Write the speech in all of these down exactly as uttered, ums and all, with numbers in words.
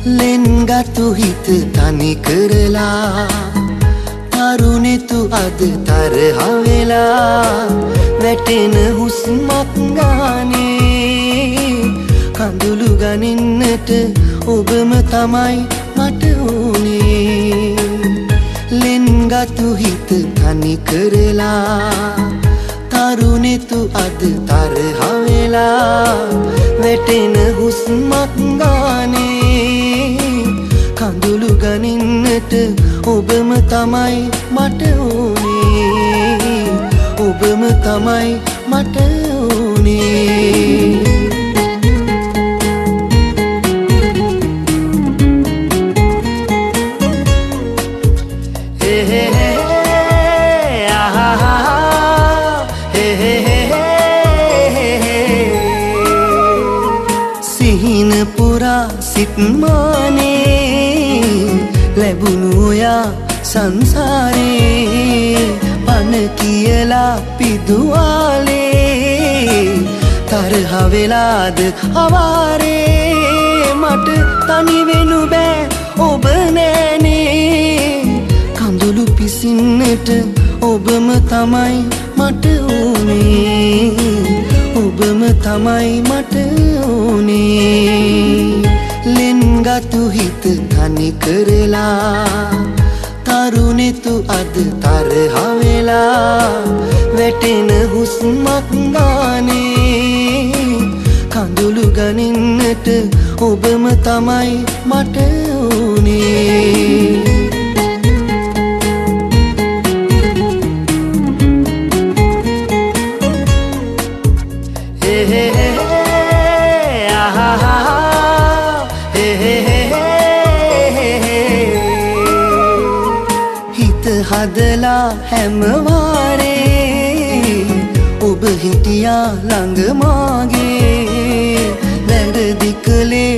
ලෙන්ගතු හිත තනි කරලා තරුණෙතු අද තරහ වෙලා වැටෙන හුස්මක් ගානේ කඳුළු ගනින්නට ඔබම තමයි මට ඕනේ ලෙන්ගතු හිත තනි කරලා තරුණෙතු අද තරහ වෙලා වැටෙන හුස්මක් ගානේ කඳුළු ගනින්නට ඔබම තමයි මට ඕනේ ඔබම තමයි මට ඕනේ සිහින පුරා සිත්මානේ ලැබුණු ඔයා සංසාරේ පන කියලා පිදුවාලේ තරහ වෙලාද අවාරේ මට තනි වෙනු බෑ ඔබ නෑනේ කඳුළු පිසින්නට ඔබම තමයි මට ඕනේ ඔබම තමයි මට ඕනේ ලෙන්ගතු හිත තනි කරලා තරුණෙතු අද තරහ වෙලා වැටෙන හුස්මක් ගානේ කඳුළු ගනින්නට ඔබම තමයි මට ඕනේ හදලා හැමවාරේ ඔබ හිටියා ළඟ මාගේ වැරදි කළේ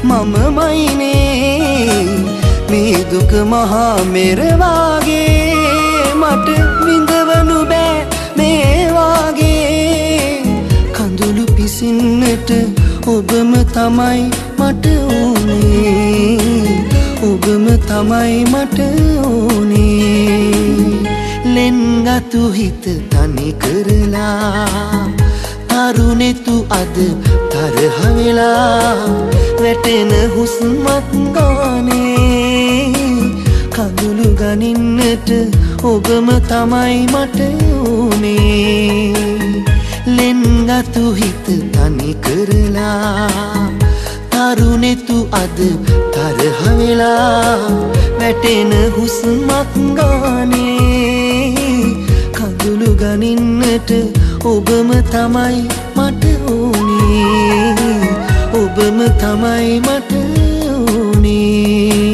මමමයිනේ මේ දුක මහා මෙර වාගේ මට විඳවනු බෑ මේ වාගේ කඳුළු පිසින්නට ඔබම තමයි මට ඕනේ ඔබම තමයි මට ඕනේ ලෙන්ගතු හිත තනි කරලා තරුණෙතු අද තරහ වෙලා වැටෙන හුස්මක් ගානේ කඳුළු ගනින්නට ඔබම තමයි මට ඕනේ ලෙන්ගතු හිත තනි කරලා තරුණෙතු අද තරහ වෙලා වැටෙන හුස්මක් ගානේ කඳුළු ගනින්නට ඔබම තමයි මට ඕනේ ඔබම තමයි මට ඕනේ